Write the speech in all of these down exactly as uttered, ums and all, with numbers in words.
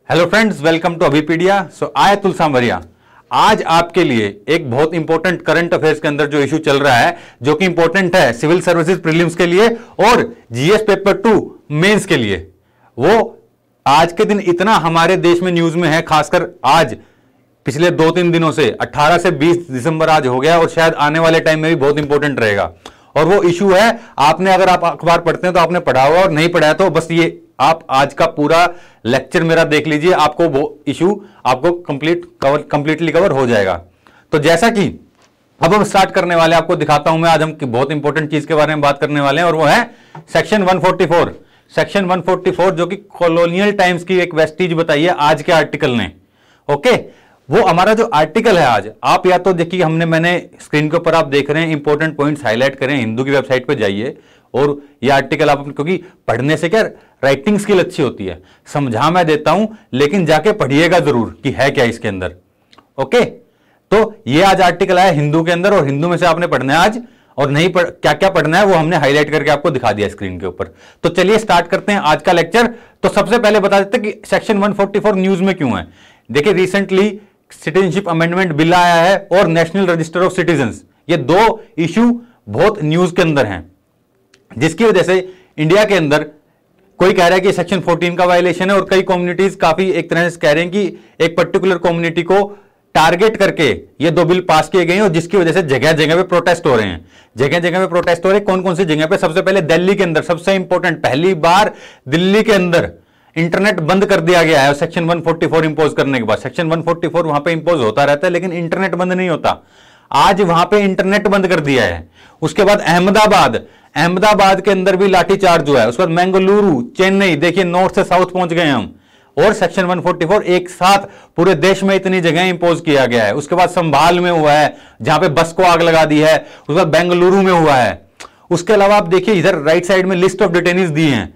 Hello friends, welcome to Abhipedia. So I Atul Sanwariya आज आपके लिए एक बहुत इंपॉर्टेंट करंट अफेयर्स के अंदर जो इशू चल रहा है, जो कि इंपॉर्टेंट है सिविल सर्विसेज प्रीलिम्स के लिए और जीएस पेपर टू मेंस के लिए, वो आज के दिन इतना हमारे देश में न्यूज में है। खासकर आज पिछले दो तीन दिनों से अठारह से बीस दिसंबर आज हो गया और शायद आने वाले टाइम में भी बहुत इंपॉर्टेंट रहेगा। और वो इशू है, आपने अगर आप अखबार पढ़ते हैं तो आपने पढ़ा हुआ, और नहीं पढ़ा है तो बस ये आप आज का पूरा लेक्चर मेरा देख लीजिए, आपको वो इशू आपको कंप्लीट कवर कंप्लीटली कवर हो जाएगा। तो जैसा कि अब हम स्टार्ट करने वाले हैं, आपको दिखाता हूं मैं। आज हम बहुत इंपॉर्टेंट चीज के बारे में बात करने वाले हैं और वो है सेक्शन एक सौ चौवालीस। सेक्शन एक सौ चौवालीस जो कि कॉलोनियल टाइम्स की एक वेस्टीज बताई है आज के आर्टिकल ने। ओके, वो हमारा जो आर्टिकल है आज, आप या तो देखिए, हमने मैंने स्क्रीन के ऊपर आप देख रहे हैं इंपॉर्टेंट पॉइंट्स हाईलाइट करें, हिंदू की वेबसाइट पे जाइए और ये आर्टिकल आप, क्योंकि पढ़ने से क्या राइटिंग स्किल अच्छी होती है। समझा मैं देता हूं, लेकिन जाके पढ़िएगा जरूर कि है क्या इसके अंदर। ओके, तो ये आज आर्टिकल आया हिंदू के अंदर और हिंदू में से आपने पढ़ना है आज, और नहीं पढ़, क्या क्या पढ़ना है वो हमने हाईलाइट करके आपको दिखा दिया स्क्रीन के ऊपर। तो चलिए स्टार्ट करते हैं आज का लेक्चर। तो सबसे पहले बता देते हैं कि सेक्शन एक सौ चौवालीस न्यूज में क्यों है। देखिए, रिसेंटली सिटीजनशिप अमेंडमेंट बिल आया है और नेशनल रजिस्टर ऑफ सिटीजन्स, ये दो इशू बहुत न्यूज के अंदर हैं, जिसकी वजह से इंडिया के अंदर कोई कह रहा है कि सेक्शन चौदह का वायलेशन है और कई कम्युनिटीज काफी एक तरह से कह रहे हैं कि एक पर्टिकुलर कम्युनिटी को टारगेट करके ये दो बिल पास किए गए हैं, और जिसकी वजह से जगह जगह पे प्रोटेस्ट हो रहे हैं। जगह जगह पे प्रोटेस्ट हो रहे हैं, कौन कौन सी जगह पे? सबसे पहले दिल्ली के अंदर, सबसे इंपॉर्टेंट, पहली बार दिल्ली के अंदर इंटरनेट बंद कर दिया गया है सेक्शन एक सौ चौवालीस इंपोज करने के बाद। सेक्शन एक सौ चौवालीस वहां पे इंपोज होता रहता है, लेकिन इंटरनेट बंद नहीं होता। आज वहां पे इंटरनेट बंद कर दिया है। उसके बाद अहमदाबाद, अहमदाबाद के अंदर भी लाठीचार्ज हुआ है। उसके बाद मंगलुरु, चेन्नई, देखिए नॉर्थ से साउथ पहुंच गए हम। और सेक्शन एक सौ चौवालीस एक साथ पूरे देश में इतनी जगह इंपोज किया गया है। उसके बाद संभाल में हुआ है, जहां पे बस को आग लगा दी है। उसके बाद बेंगलुरु में हुआ है। उसके अलावा आप देखिए इधर राइट साइड में लिस्ट ऑफ डिटेनीज दी है।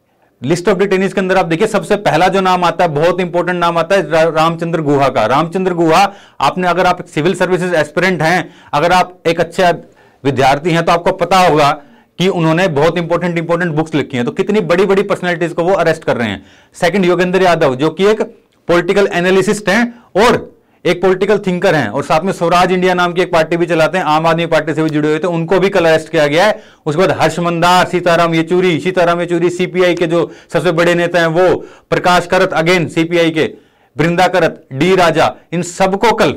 लिस्ट ऑफ डिटेनीज के अंदर आप देखिए सबसे पहला जो नाम आता है, बहुत इंपॉर्टेंट नाम आता है, रामचंद्र गुहा का। रामचंद्र गुहा, आपने, अगर आप सिविल सर्विसेज एस्पिरेंट हैं, अगर आप एक अच्छे विद्यार्थी हैं, तो आपको पता होगा कि उन्होंने बहुत इंपॉर्टेंट इंपॉर्टेंट बुक्स लिखी हैं। तो कितनी बड़ी बड़ी पर्सनैलिटीज को वो अरेस्ट कर रहे हैं। सेकंड, योगेंद्र यादव, जो कि एक पॉलिटिकल एनालिसिस्ट हैं और एक पॉलिटिकल थिंकर हैं, और साथ में स्वराज इंडिया नाम की एक पार्टी भी चलाते हैं, आम आदमी पार्टी से भी जुड़े हुए थे, उनको भी कल अरेस्ट किया गया है। उसके बाद हर्ष मंदार, सीताराम येचुरी, सीताराम येचुरी सीपीआई के जो सबसे बड़े नेता हैं वो, प्रकाश करत अगेन सीपीआई के, वृंदा करत, डी राजा, इन सबको कल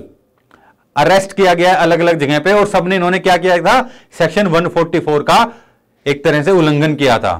अरेस्ट किया गया है अलग अलग जगह पे। और सबने इन्होंने क्या किया था? सेक्शन एक सौ चौवालीस का एक तरह से उल्लंघन किया था।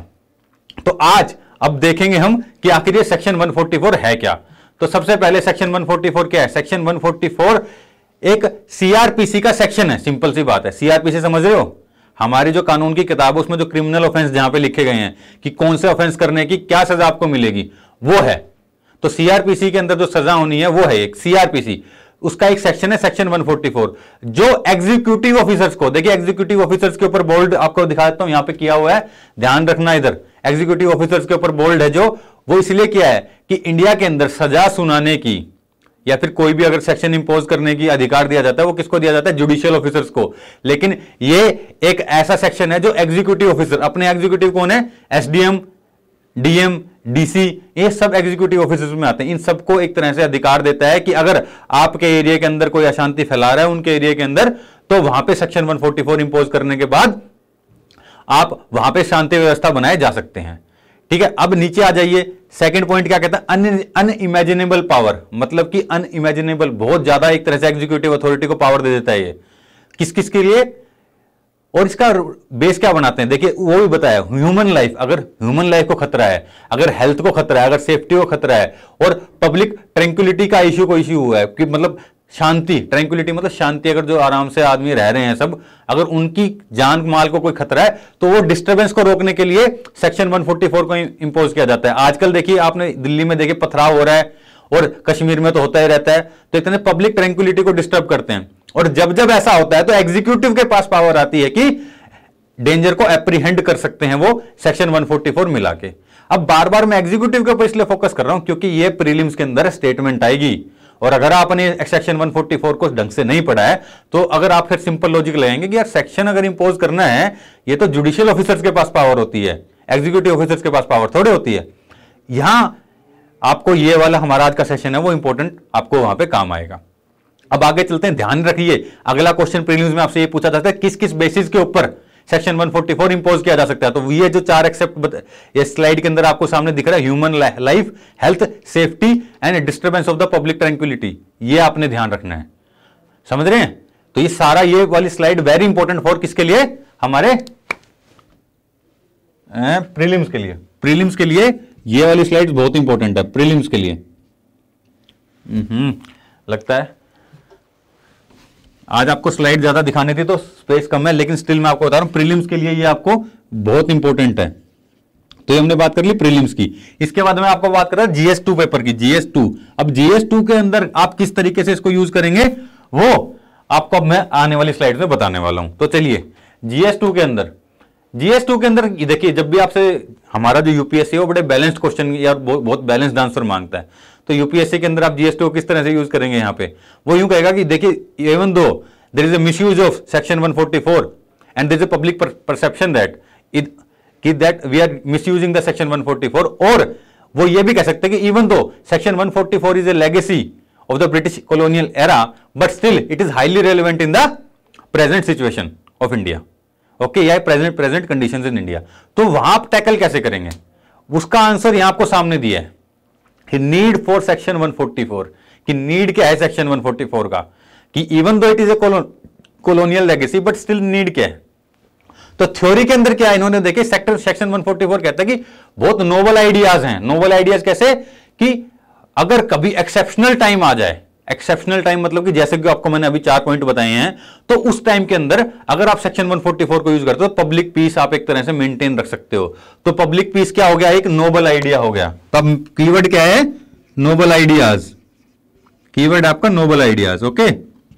तो आज अब देखेंगे हम कि आखिर ये सेक्शन एक सौ चौवालीस है क्या। तो सबसे पहले सेक्शन एक सौ चौवालीस क्या है? सेक्शन एक सौ चौवालीस एक सीआरपीसी का सेक्शन है। सिंपल सी बात है, सीआरपीसी समझ रहे हो? हमारी जो कानून की किताब है उसमें जो क्रिमिनल ऑफेंस जहां पे लिखे गए हैं कि कौन से ऑफेंस करने की क्या सजा आपको मिलेगी, वो है। तो सीआरपीसी के अंदर जो सजा होनी है वो है एक सीआरपीसी, उसका एक सेक्शन है सेक्शन एक सौ चौवालीस, जो एग्जीक्यूटिव ऑफिसर्स को, देखिए एग्जीक्यूटिव ऑफिसर्स के ऊपर बोल्ड आपको दिखा देता हूं, यहां पे किया हुआ है, ध्यान रखना। इधर एग्जीक्यूटिव ऑफिसर्स के ऊपर बोल्ड है, जो वो इसलिए किया है कि इंडिया के अंदर सजा सुनाने की या फिर कोई भी अगर सेक्शन इंपोज करने की अधिकार दिया जाता है, वो किसको दिया जाता है? जुडिशियल ऑफिसर्स को। लेकिन ये एक ऐसा सेक्शन है जो एग्जीक्यूटिव ऑफिसर, अपने एग्जीक्यूटिव कौन है? एसडीएम, डीएम, डीसी, ये सब एग्जीक्यूटिव ऑफिसर्स में आते हैं। इन सबको एक तरह से अधिकार देता है कि अगर आपके एरिया के अंदर कोई अशांति फैला रहा है उनके एरिया के अंदर, तो वहां पे सेक्शन एक सौ चौवालीस इंपोज करने के बाद आप वहां पे शांति व्यवस्था बनाए जा सकते हैं। ठीक है, अब नीचे आ जाइए। सेकंड पॉइंट क्या कहता है? अनइमेजिनेबल पावर, मतलब कि अनइमेजिनेबल, बहुत ज्यादा एक तरह से एग्जीक्यूटिव अथॉरिटी को पावर दे देता है ये। किस किस के लिए? और इसका बेस क्या बनाते हैं? देखिए वो भी बताया, ह्यूमन लाइफ, अगर ह्यूमन लाइफ को खतरा है, अगर हेल्थ को खतरा है, अगर सेफ्टी को खतरा है, और पब्लिक ट्रैंक्विलिटी का इश्यू को इश्यू हुआ है कि मतलब शांति, ट्रैंक्विलिटी मतलब शांति, अगर जो आराम से आदमी रह रहे हैं सब, अगर उनकी जान माल को कोई खतरा है, तो वो डिस्टर्बेंस को रोकने के लिए सेक्शन एक सौ चौवालीस को इंपोज किया जाता है। आजकल देखिए आपने दिल्ली में देखिए पथराव हो रहा है, और कश्मीर में तो होता ही रहता है, तो इतने पब्लिक ट्रैंक्विलिटी को डिस्टर्ब करते हैं। और जब जब ऐसा होता है तो एग्जीक्यूटिव के पास पावर आती है कि डेंजर को एप्रीहेंड कर सकते हैं वो सेक्शन एक सौ चौवालीस मिला के। अब बार बार मैं एग्जीक्यूटिव के ऊपर इसलिए फोकस कर रहा हूं क्योंकि ये प्रीलिम्स के अंदर स्टेटमेंट आएगी, और अगर आपने सेक्शन एक सौ चौवालीस को ढंग से नहीं पढ़ा है, तो अगर आप फिर सिंपल लॉजिक लगाएंगे कि यार सेक्शन अगर इंपोज करना है, ये तो जुडिशियल ऑफिसर्स के पास पावर होती है, एग्जीक्यूटिव ऑफिसर्स के पास पावर थोड़ी होती है। यहां आपको ये वाला हमारा आज का सेशन है वो इंपॉर्टेंट आपको वहां पे काम आएगा। अब आगे चलते हैं, ध्यान रखिए अगला क्वेश्चन प्रीलिम्स में आपसे ये पूछा जाता है किस किस बेसिस के ऊपर सेक्शन एक सौ चौवालीस इंपोज किया जा सकता है। तो ये जो चार एक्सेप्ट ये स्लाइड के अंदर आपको सामने दिख रहा है, human life, health, safety and disturbance of the public tranquility, ये आपने ध्यान रखना है, समझ रहे हैं। तो ये सारा ये वाली स्लाइड वेरी इंपॉर्टेंट फॉर किसके लिए, हमारे प्रीलिम्स के लिए। प्रीलिम्स के लिए ये वाली स्लाइड बहुत इंपॉर्टेंट है, प्रीलिम्स के लिए। हम्म लगता है आज आपको स्लाइड ज्यादा दिखाने थी तो स्पेस कम है, लेकिन स्टिल मैं आपको बता रहा हूं प्रीलिम्स के लिए ये आपको बहुत इंपॉर्टेंट है। तो ये हमने बात कर ली प्रीलिम्स की। इसके बाद में आपको बात कर रहा है जीएस टू पेपर की, जीएस टू। अब जीएस टू के अंदर आप किस तरीके से इसको यूज करेंगे वो आपको अब मैं आने वाली स्लाइड में बताने वाला हूं। तो चलिए जीएस टू के अंदर, जीएस टू के अंदर देखिए जब भी आपसे हमारा जो यूपीएससी है वो बड़े बैलेंस्ड क्वेश्चन या बहुत बैलेंस्ड आंसर मांगता है, तो यूपीएससी के अंदर आप जीएस टू को किस तरह से यूज करेंगे, यहां पे वो यूं कहेगा कि देखिए even though there is a misuse of section एक सौ चौवालीस and there is a public perception that it कि that we are misusing the section एक सौ चौवालीस, और वो ये भी कह सकते हैं कि इवन दो सेक्शन एक सौ चौवालीस is a legacy of the British colonial era, but still it is highly relevant in the present situation of India. Okay, या present present conditions in India. तो वहां आप टैकल कैसे करेंगे, उसका आंसर यहां आपको सामने दिया है कि नीड फॉर सेक्शन एक सौ चौवालीस, कि नीड क्या है सेक्शन एक सौ चौवालीस का, कि even though it is a colonial legacy but still need क्या है। तो थ्योरी के अंदर क्या है, इन्होंने देखे सेक्टर सेक्शन एक सौ चौवालीस कहता है कि बहुत नोबल आइडियाज हैं। नोबल आइडियाज कैसे, कि अगर कभी एक्सेप्शनल टाइम आ जाए, एक्सेप्शनल टाइम मतलब कि जैसे कि आपको मैंने अभी चार पॉइंट बताए हैं, तो उस टाइम के अंदर अगर आप सेक्शन एक सौ चौवालीस को यूज करते हो तो पब्लिक पीस आप एक तरह से मेंटेन रख सकते हो। तो पब्लिक पीस क्या हो गया, एक नोबल आइडिया हो गया। तो अब कीवर्ड क्या है, नोबल आइडियाज, कीवर्ड आपका noble ideas. Okay,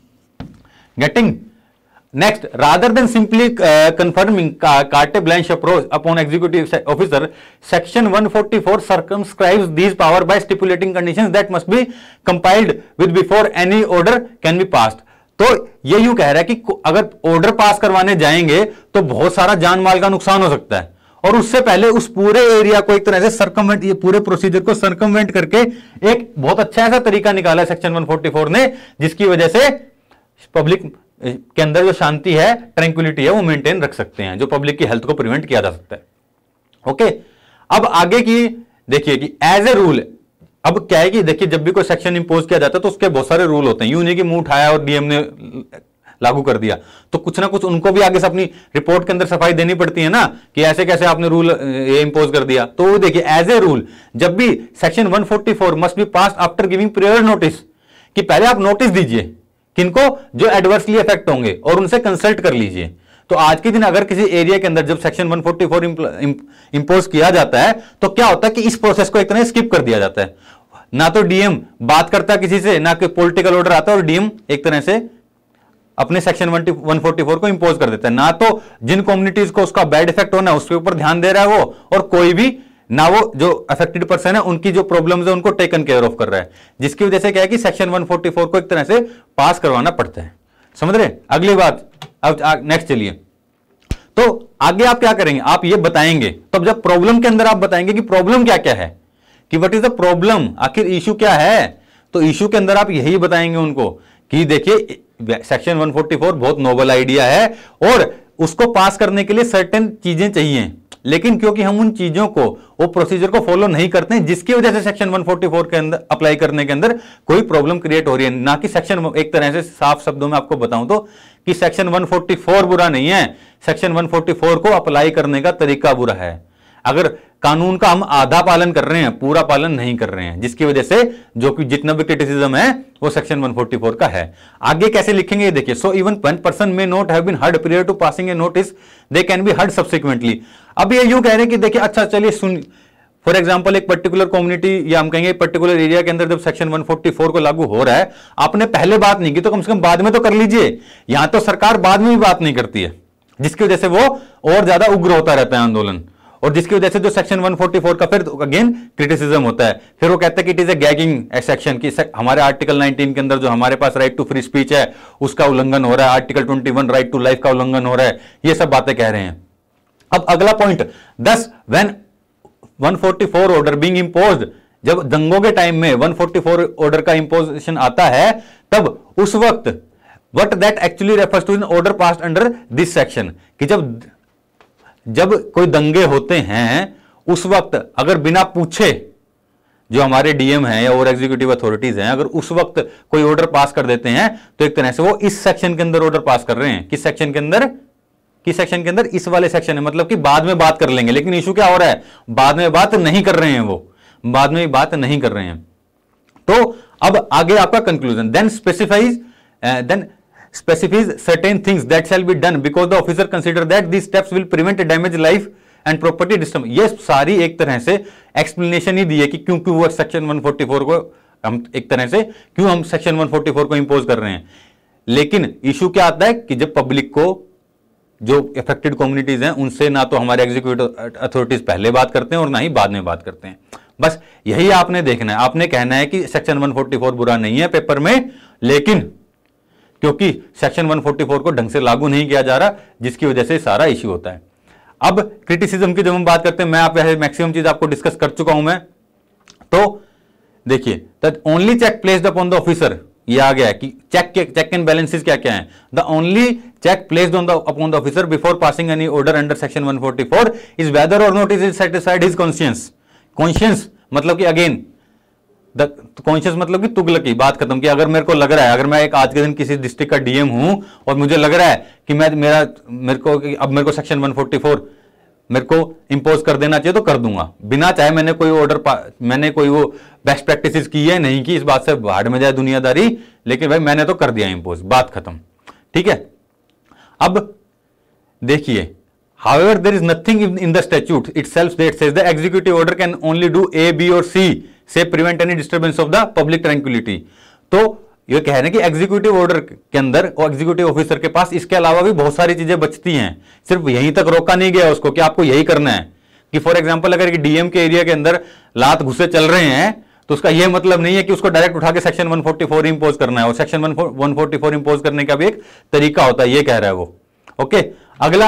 getting next, rather than simply uh, confirming carte blanche approach upon executive officer, section एक सौ चौवालीस circumscribes these power by stipulating conditions that must be complied with before any order can be passed। तो ये यूं कह रहा है कि अगर ऑर्डर पास करवाने जाएंगे तो बहुत सारा जान माल का नुकसान हो सकता है, और उससे पहले उस पूरे एरिया को एक तरह से सर्कमवेंट, ये पूरे प्रोसीजर को सर्कमवेंट करके एक बहुत अच्छा ऐसा तरीका निकाला सेक्शन एक सौ चौवालीस ने, जिसकी वजह से पब्लिक के अंदर जो शांति है, ट्रैंक्विलिटी है, वो मेंटेन रख सकते हैं, जो पब्लिक की हेल्थ को प्रिवेंट किया जा सकता है। ओके, अब आगे की देखिए कि एज ए रूल, अब क्या है कि देखिए जब भी कोई सेक्शन इंपोज किया जाता है तो उसके बहुत सारे रूल होते हैं, यूं नहीं कि मुंह उठाया और डीएम ने लागू कर दिया, तो कुछ ना कुछ उनको भी आगे से अपनी रिपोर्ट के अंदर सफाई देनी पड़ती है ना, कि ऐसे कैसे आपने रूल ये इंपोज कर दिया। तो देखिए एज ए रूल जब भी सेक्शन एक सौ चौवालीस must be passed after giving prior notice, कि पहले आप नोटिस दीजिए किनको, जो एडवर्सली इफेक्ट होंगे, और उनसे कंसल्ट कर लीजिए। तो आज के दिन अगर किसी एरिया के अंदर जब सेक्शन एक सौ चौवालीस इंपोज किया जाता है तो क्या होता है कि इस प्रोसेस को एक तरह स्किप कर दिया जाता है, ना तो डीएम बात करता किसी से, ना कोई पॉलिटिकल ऑर्डर आता है, और डीएम एक तरह से अपने सेक्शन एक सौ चौवालीस को इंपोज कर देता है। ना तो जिन कम्युनिटीज को उसका बैड इफेक्ट होना है उसके ऊपर ध्यान दे रहा है वो, और कोई भी ना वो जो अफेक्टेड पर्सन है उनकी जो प्रॉब्लम्स है उनको टेकन केयर ऑफ कर रहा है, जिसकी वजह से क्या है कि सेक्शन एक सौ चौवालीस को एक तरह से पास करवाना पड़ता है। समझ रहे? अगली बात, अब नेक्स्ट चलिए, तो आगे आप क्या करेंगे, आप ये बताएंगे, तो अब जब प्रॉब्लम के अंदर आप बताएंगे कि प्रॉब्लम क्या क्या है, कि व्हाट इज द प्रॉब्लम, आखिर इशू क्या है, तो इशू के अंदर आप यही बताएंगे उनको कि देखिए सेक्शन एक सौ चौवालीस बहुत नोबल आइडिया है और उसको पास करने के लिए सर्टेन चीजें चाहिए, लेकिन क्योंकि हम उन चीजों को, वो प्रोसीजर को फॉलो नहीं करते हैं, जिसकी वजह से सेक्शन एक सौ चौवालीस के अंदर अप्लाई करने के अंदर कोई प्रॉब्लम क्रिएट हो रही है। ना कि सेक्शन, एक तरह से साफ शब्दों में आपको बताऊं तो कि सेक्शन एक सौ चौवालीस बुरा नहीं है, सेक्शन एक सौ चौवालीस को अप्लाई करने का तरीका बुरा है। अगर कानून का हम आधा पालन कर रहे हैं, पूरा पालन नहीं कर रहे हैं, जिसकी वजह से जो कि जितना भी क्रिटिसिज्म है वो सेक्शन एक सौ चौवालीस का है। आगे कैसे लिखेंगे देखिए, so even one person may not have been heard prior to passing a notice, they can be heard subsequently. अब ये यूं कह रहे हैं कि देखिए अच्छा चलिए सुन, फॉर एग्जांपल एक पर्टिकुलर कम्युनिटी या हम कहेंगे पर्टिकुलर एरिया के अंदर जब सेक्शन एक सौ चौवालीस को लागू हो रहा है, आपने पहले बात नहीं की तो कम से कम बाद में तो कर लीजिए। यहां तो सरकार बाद में भी बात नहीं करती है, जिसकी वजह से वो और ज्यादा उग्र होता रहता है आंदोलन, और जिसकी वजह से जो सेक्शन एक सौ चौवालीस का फिर अगेन क्रिटिसिज्म होता है। फिर वो कहते हैं कि it is a gagging section, की हमारे आर्टिकल उन्नीस के अंदर जो हमारे पास राइट टू फ्री स्पीच है उसका उल्लंघन हो रहा है, आर्टिकल इक्कीस राइट टू लाइफ का उल्लंघन हो रहा है, ये सब बातें कह रहे हैं। अब अगला पॉइंट, दस व्हेन एक सौ चौवालीस ऑर्डर बीइंग इंपोज्ड जब दंगों के टाइम में एक सौ चौवालीस ऑर्डर का इंपोजिशन आता है, तब उस वक्त what that actually refers to an order passed under this section, कि जब जब कोई दंगे होते हैं उस वक्त अगर बिना पूछे जो हमारे डीएम हैं या और एग्जीक्यूटिव अथॉरिटीज हैं, अगर उस वक्त कोई ऑर्डर पास कर देते हैं तो एक तरह से वो इस सेक्शन के अंदर ऑर्डर पास कर रहे हैं। किस सेक्शन के अंदर? किस सेक्शन के अंदर? इस वाले सेक्शन है, मतलब कि बाद में बात कर लेंगे। लेकिन इशू क्या हो रहा है? बाद में बात नहीं कर रहे हैं, वो बाद में बात नहीं कर रहे हैं। तो अब आगे आपका conclusion, then specifies then specifies certain things that shall be done because the officer consider that these steps will prevent damage life and property disturbance। ये सारी एक तरह से एक्सप्लेनेशन ही दी है कि क्यों क्यों वो सेक्शन एक सौ चौवालीस को हम एक तरह से क्यों हम सेक्शन एक सौ चौवालीस को इंपोज कर रहे हैं। लेकिन इशू क्या आता है कि जब पब्लिक को, जो इफेक्टेड कम्युनिटीज हैं, उनसे ना तो हमारे एग्जीक्यूटिव अथॉरिटीज पहले बात करते हैं और ना ही बाद में बात करते हैं। बस यही आपने देखना है। आपने कहना है कि सेक्शन एक सौ चौवालीस बुरा नहीं है पेपर में, लेकिन क्योंकि सेक्शन एक सौ चौवालीस को ढंग से लागू नहीं किया जा रहा, जिसकी वजह से सारा इश्यू होता है। अब क्रिटिसिज्म की जब हम बात करते हैं, मैं आप मैक्सिमम चीज आपको डिस्कस कर चुका हूं मैं। तो देखिए, that only check placed upon the officer, ये आ गया है कि चेक के चेक एंड बैलेंसेस क्या क्या है। The only check placed on the upon the officer before passing any order under section एक सौ चौवालीस is whether or not is satisfied his conscience. Conscience मतलब कि अगेन कॉन्शियस मतलब कि तुगलक की बात खत्म, कि अगर मेरे को लग रहा है, अगर मैं एक आज के दिन किसी डिस्ट्रिक्ट का डीएम हूं और मुझे लग रहा है कि मैं मेरा मेरे को अब मेरे को सेक्शन एक सौ चौवालीस मेरे को इंपोज कर देना चाहिए, तो कर दूंगा, बिना चाहे मैंने कोई ऑर्डर मैंने कोई वो बेस्ट प्रैक्टिसेस की है नहीं की, इस बात से भाड़ में जाए दुनियादारी, लेकिन भाई मैंने तो कर दिया इंपोज, बात खत्म। ठीक है। अब देखिए, however there is nothing in the statute itself that says the executive order can only do A, B or C से prevent any disturbance of the public tranquility। तो ये कह रहे हैं कि एग्जीक्यूटिव ऑर्डर के अंदर और एग्जीक्यूटिव ऑफिसर के पास इसके अलावा भी बहुत सारी चीजें बचती हैं, सिर्फ यहीं तक रोका नहीं गया उसको कि आपको यही करना है। कि फॉर एग्जांपल अगर डीएम के एरिया के अंदर लात घुसे चल रहे हैं, तो उसका यह मतलब नहीं है कि उसको डायरेक्ट उठा के सेक्शन एक सौ चौवालीस इंपोज करना है, और सेक्शन एक सौ चौवालीस इंपोज करने का भी एक तरीका होता है, ये कह रहा है वो। ओके, अगला,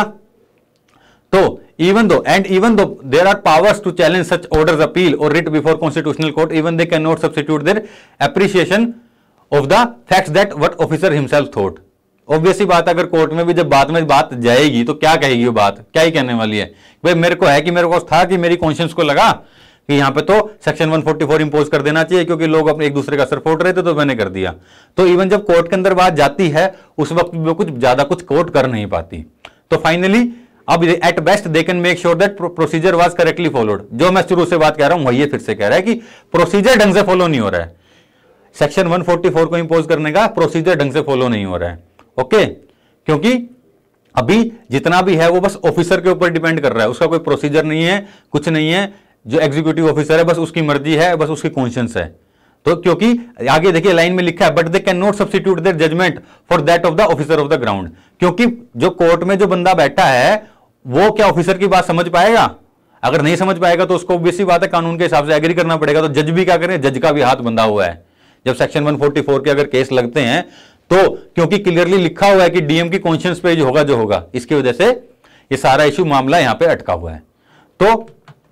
तो even though and even though there are powers to challenge such orders appeal or writ before constitutional court, even they cannot substitute their appreciation of the facts that what officer himself thought। Obviously बात, अगर court में भी जब बात में बात जाएगी तो क्या कहेगी वो बात, क्या ही कहने वाली है, भाई मेरे को है कि मेरे को था कि मेरी कॉन्शियंस को लगा कि यहां पे तो सेक्शन एक सौ चौवालीस इंपोज कर देना चाहिए क्योंकि लोग अपने एक दूसरे का सर फोड़ रहे थे, तो मैंने कर दिया। तो इवन जब कोर्ट के अंदर बात जाती है उस वक्त भी कुछ ज्यादा कुछ कोर्ट कर नहीं पाती। तो फाइनली अब at best they can make sure that procedure was correctly followed. जो मैं शुरू से बात कह रहा हूं वही फिर से कह रहा है कि प्रोसीजर ढंग से फॉलो नहीं हो रहा है, सेक्शन एक सौ चौवालीस को इंपोज करने का प्रोसीजर ढंग से फॉलो नहीं हो रहा है। ओके, क्योंकि अभी जितना भी है वो बस ऑफिसर के ऊपर डिपेंड कर रहा है, उसका कोई प्रोसीजर नहीं है, कुछ नहीं है। जो एग्जीक्यूटिव ऑफिसर है बस उसकी मर्जी है, बस उसकी कॉन्शियंस है। तो क्योंकि आगे देखिए लाइन में लिखा है, but they can not substitute their judgment for that of the officer of the ground. क्योंकि जो कोर्ट में जो बंदा बैठा है वो क्या ऑफिसर की बात समझ पाएगा? अगर नहीं समझ पाएगा तो उसको ऑब्वियसली बात है कानून के हिसाब से एग्री करना पड़ेगा। तो जज भी क्या करें, जज का भी हाथ बंधा हुआ है। जब सेक्शन एक सौ चौवालीस के अगर केस लगते हैं तो क्योंकि क्लियरली लिखा हुआ है कि डीएम की कॉन्शियंस पे जो होगा जो होगा, इसकी वजह से ये सारा इशू मामला यहां पे अटका हुआ है। तो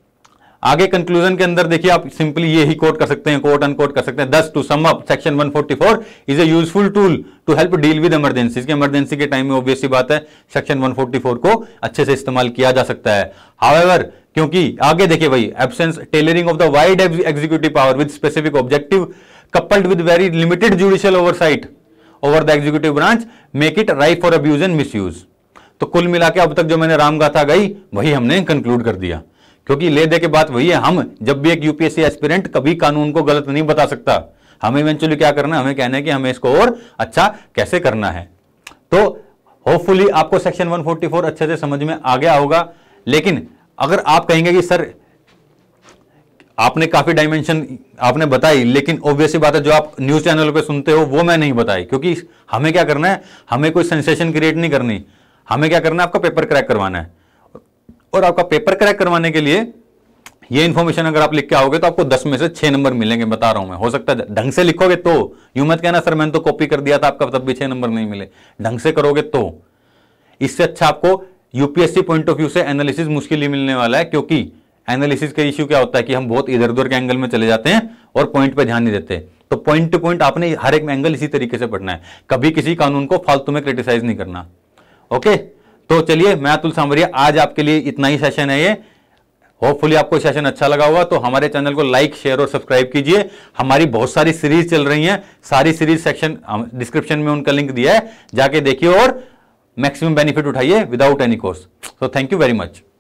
आगे कंक्लूजन के अंदर देखिए, आप सिंपली ये ही कोट कर सकते हैं, कोट अनकोट कर सकते हैं। दस टू सम अप, सेक्शन एक सौ चौवालीस is a useful tool to help deal with emergencies. के इमरजेंसी के टाइम में ऑब्वियसली बात है सेक्शन एक सौ चौवालीस को अच्छे से इस्तेमाल किया जा सकता है। हाउएवर, क्योंकि आगे देखिए भाई, absence tailoring of the wide executive power with specific objective coupled with very limited judicial oversight over the executive branch make it ripe for abuse and misuse. तो कुल मिला के अब तक जो मैंने रामगाथा गई वही हमने कंक्लूड कर दिया, क्योंकि ले दे के बात वही है। हम जब भी एक यूपीएससी एस्पिरेंट कभी कानून को गलत नहीं बता सकता, हमें इवेंचुअली क्या करना है, हमें कहना है कि हमें इसको और अच्छा कैसे करना है। तो होपफुली आपको सेक्शन एक सौ चौवालीस अच्छे से समझ में आ गया होगा। लेकिन अगर आप कहेंगे कि सर आपने काफी डायमेंशन आपने बताई, लेकिन ऑब्वियसली बात है जो आप न्यूज चैनलों पे सुनते हो वो मैं नहीं बताई, क्योंकि हमें क्या करना है, हमें कोई सेंसेशन क्रिएट नहीं करनी, हमें क्या करना है, आपका पेपर क्रैक करवाना है। और आपका पेपर क्रैक करवाने के लिए ये इंफॉर्मेशन अगर आप लिख के आओगे तो आपको दस में से छह नंबर मिलेंगे, बता रहा हूं मैं। हो सकता है ढंग से लिखोगे तो, यूं मत कहना सर मैंने तो कॉपी कर दिया था आपका तब भी छह नंबर नहीं मिले, ढंग से करोगे तो। इससे अच्छा आपको यूपीएससी पॉइंट ऑफ व्यू से एनालिसिस मुश्किल ही मिलने वाला है, क्योंकि एनालिसिस का इश्यू क्या होता है कि हम बहुत इधर उधर के एंगल में चले जाते हैं और पॉइंट पे ध्यान नहीं देते। तो पॉइंट टू पॉइंट आपने हर एक एंगल इसी तरीके से पढ़ना है, कभी किसी कानून को फालतू में क्रिटिसाइज नहीं करना। ओके, तो चलिए, मैं अतुल सांवरिया, आज आपके लिए इतना ही सेशन है ये। होपफुली आपको सेशन अच्छा लगा होगा। तो हमारे चैनल को लाइक, शेयर और सब्सक्राइब कीजिए। हमारी बहुत सारी सीरीज चल रही हैं, सारी सीरीज सेक्शन डिस्क्रिप्शन में उनका लिंक दिया है, जाके देखिए और मैक्सिमम बेनिफिट उठाइए without any cost. So thank you very much.